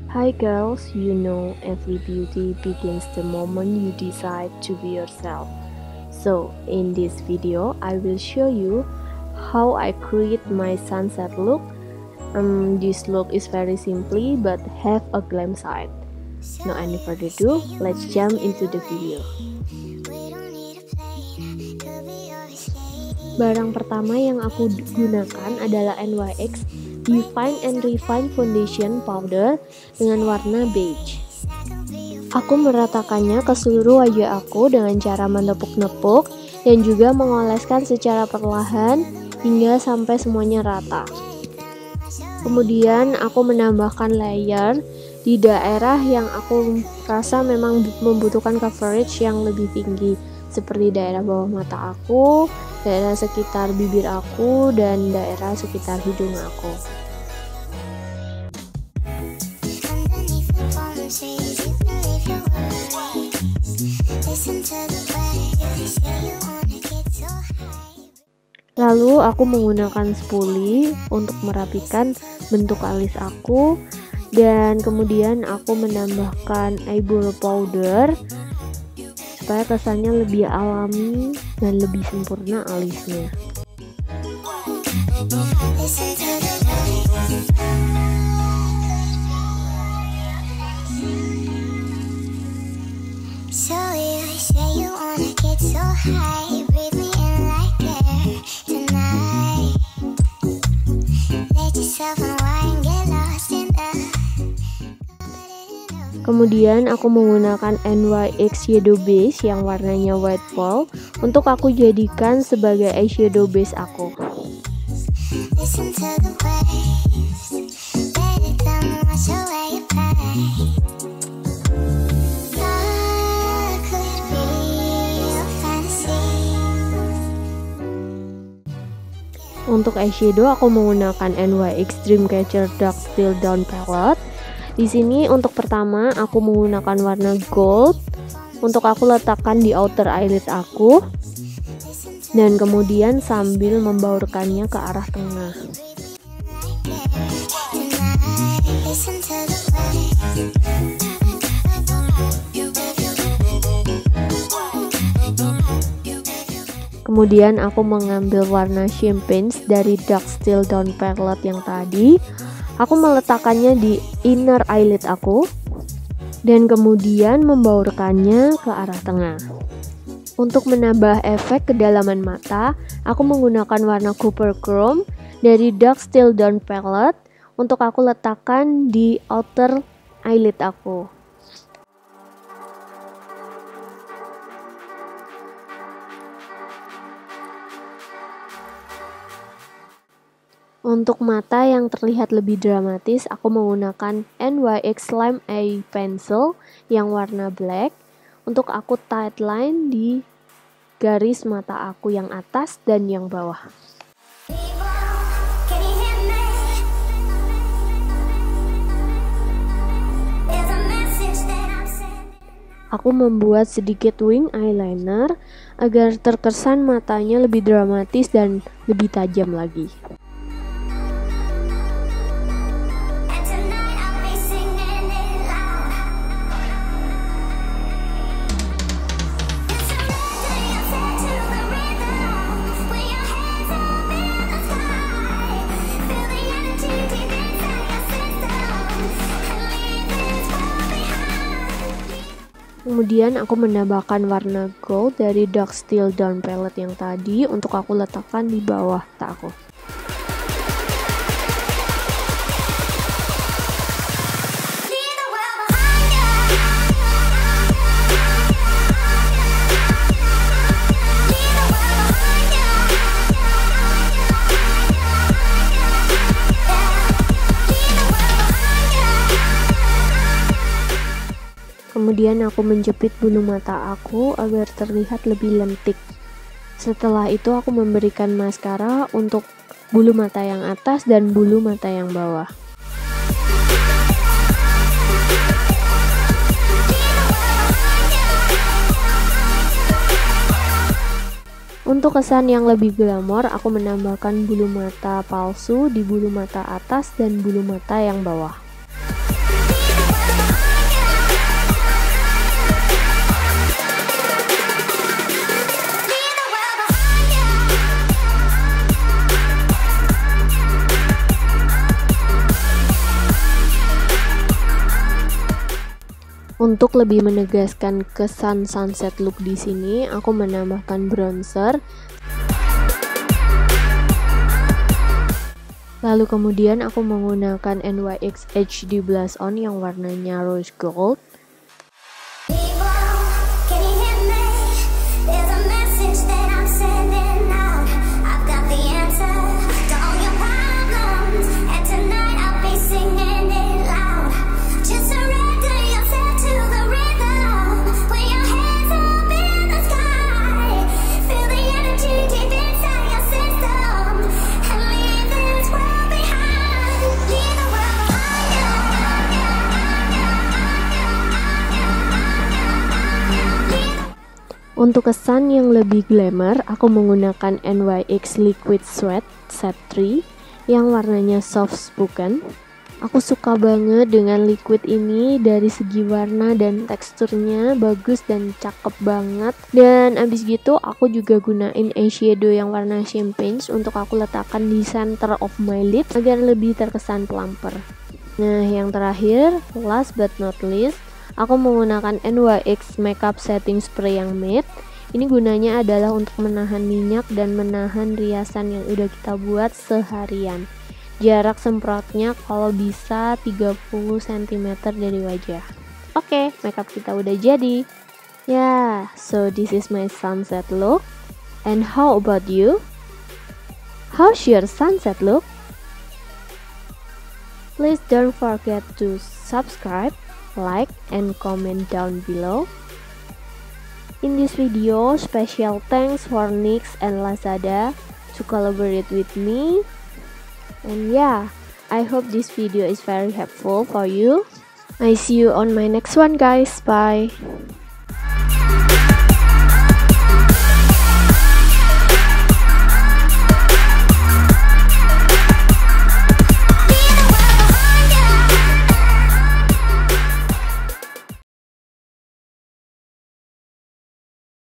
Hi girls, you know every beauty begins the moment you decide to be yourself. So in this video, I will show you how I create my sunset look. This look is very simply but have a glam side. No any further ado, let's jump into the video. Barang pertama yang aku gunakan adalah NYX Define and Refine Foundation Powder dengan warna beige. Aku meratakannya ke seluruh wajah aku dengan cara menepuk-nepuk dan juga mengoleskan secara perlahan hingga sampai semuanya rata. Kemudian aku menambahkan layer di daerah yang aku rasa memang membutuhkan coverage yang lebih tinggi, seperti daerah bawah mata aku, daerah sekitar bibir aku, dan daerah sekitar hidung aku. Lalu aku menggunakan spoolie untuk merapikan bentuk alis aku, dan kemudian aku menambahkan eyebrow powder supaya kesannya lebih alami dan lebih sempurna alisnya. Kemudian aku menggunakan NYX Shadow Base yang warnanya white pearl untuk aku jadikan sebagai eyeshadow base aku. Untuk eyeshadow aku menggunakan NYX Dreamcatcher Dark Steel Down Palette. Di sini untuk pertama aku menggunakan warna gold untuk aku letakkan di outer eyelid aku, dan kemudian sambil membaurkannya ke arah tengah. Kemudian aku mengambil warna champagne dari Dark Steel Down Palette yang tadi. Aku meletakkannya di inner eyelid aku dan kemudian membaurkannya ke arah tengah. Untuk menambah efek kedalaman mata, aku menggunakan warna Copper Chrome dari Dark Steel Down Palette untuk aku letakkan di outer eyelid aku. Untuk mata yang terlihat lebih dramatis, aku menggunakan NYX Lime Eye Pencil yang warna black untuk aku tight line di garis mata aku yang atas dan yang bawah. Aku membuat sedikit wing eyeliner agar terkesan matanya lebih dramatis dan lebih tajam lagi. Kemudian aku menambahkan warna gold dari Dark Steel Down Palette yang tadi untuk aku letakkan di bawah mata aku. Kemudian aku menjepit bulu mata aku agar terlihat lebih lentik. Setelah itu aku memberikan maskara untuk bulu mata yang atas dan bulu mata yang bawah. Untuk kesan yang lebih glamor, aku menambahkan bulu mata palsu di bulu mata atas dan bulu mata yang bawah. Untuk lebih menegaskan kesan sunset look di sini, aku menambahkan bronzer. Lalu kemudian aku menggunakan NYX HD Blush On yang warnanya rose gold. Untuk kesan yang lebih glamour, aku menggunakan NYX Liquid Sweat Set 3 yang warnanya soft spoken. Aku suka banget dengan liquid ini, dari segi warna dan teksturnya bagus dan cakep banget. Dan abis gitu aku juga gunain eyeshadow yang warna champagne untuk aku letakkan di center of my lips agar lebih terkesan plumper. Nah, yang terakhir, last but not least, aku menggunakan NYX Makeup Setting Spray yang matte. Ini gunanya adalah untuk menahan minyak dan menahan riasan yang udah kita buat seharian. Jarak semprotnya kalau bisa 30 cm dari wajah. Oke, makeup kita udah jadi. Yeah, so this is my sunset look. And how about you? How's your sunset look? Please don't forget to subscribe, like, and comment down below. In this video, special thanks for NYX and Lazada to collaborate with me. And yeah, I hope this video is very helpful for you. I see you on my next one, guys. Bye.